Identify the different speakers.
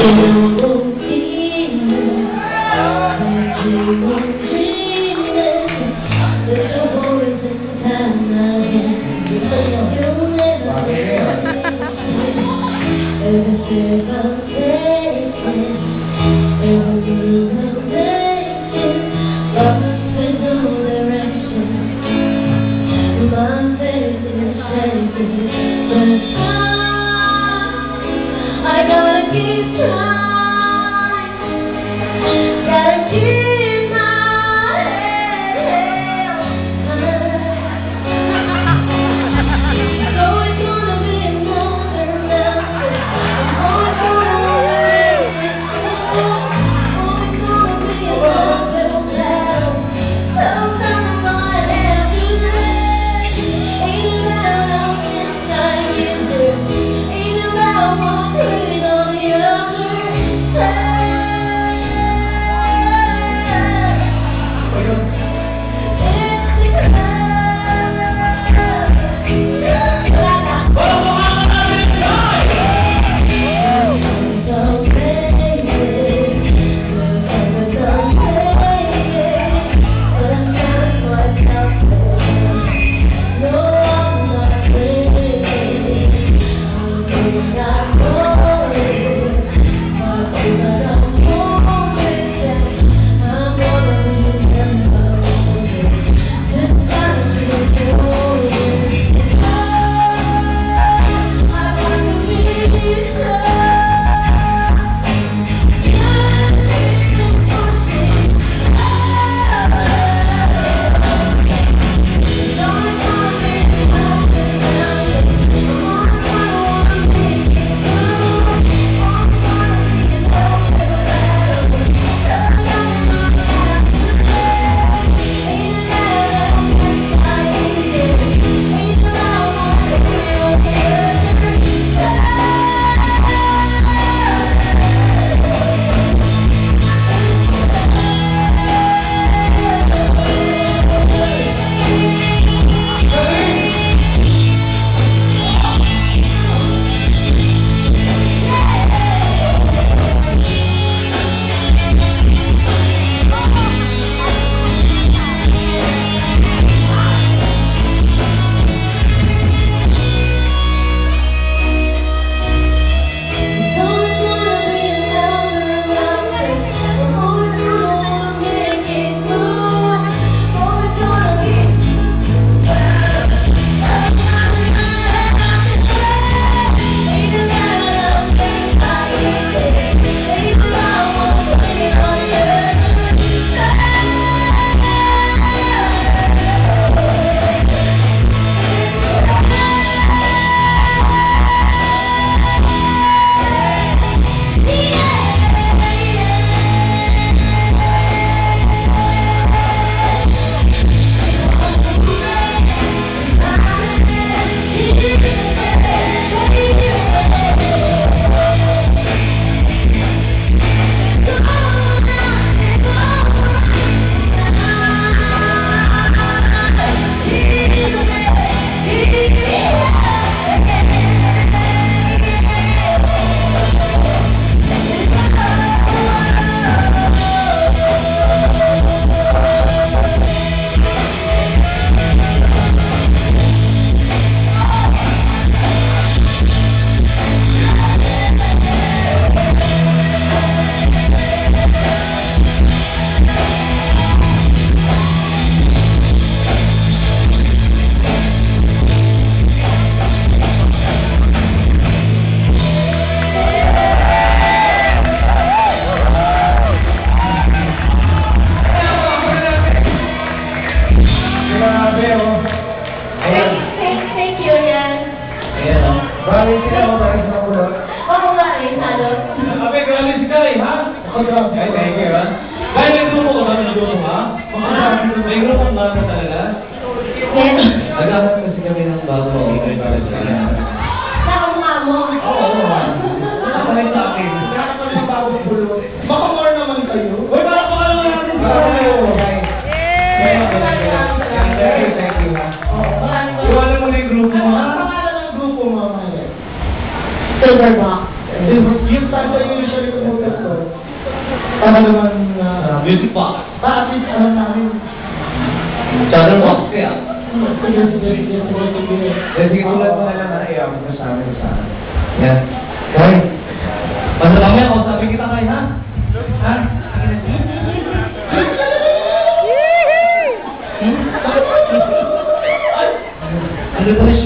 Speaker 1: I gotta keep trying, gotta keep my head held. So it's gonna be more than nothing. Always gonna be always gonna be a little battle. Sometimes I have to say, ain't about how inside you do, ain't about what pretty on the other side.
Speaker 2: Okay, thank you, ha? Dahil may grupo ka namin nagluto, ha? May grupo ka namin talaga?
Speaker 1: Yes.
Speaker 2: Naghahanap kasi kami ng bago okay para sa kanya.
Speaker 1: Saka mukha mo.
Speaker 2: Oo, nakapalit sa akin. Kaya naman yung bago bulo. Baka more naman kayo. Uy, para pa kayo natin sa kayo. Thank you, ha? Iwanan mo na yung grupo mo, ha? Ano pangalan ng grupo mo, mamaya?
Speaker 1: Silverbox.
Speaker 2: Yung tayo usually ka naman
Speaker 3: Music box.
Speaker 2: bakit alam namin?
Speaker 3: Channel box kaya.
Speaker 2: Sige, tulad mo na lang na iyawag mo sa amin sa amin.
Speaker 3: Yan. Kay. Ano lang yan? O, sabi kita kay, ha? Ha? Ano ba siya?